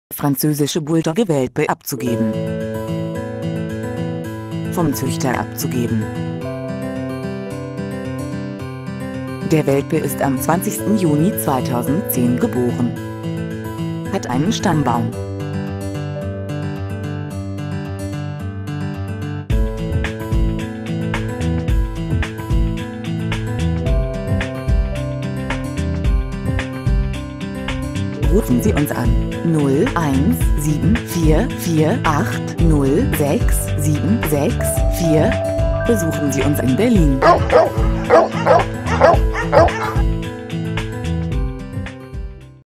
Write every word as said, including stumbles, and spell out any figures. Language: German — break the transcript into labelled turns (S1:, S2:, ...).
S1: französische Bulldogge-Welpe abzugeben. Vom Züchter abzugeben. Der Welpe ist am zwanzigsten Juni zweitausendzehn geboren. Hat einen Stammbaum. Rufen Sie uns an null eins sieben vier vier acht null sechs sieben sechs vier. Besuchen Sie uns in Berlin.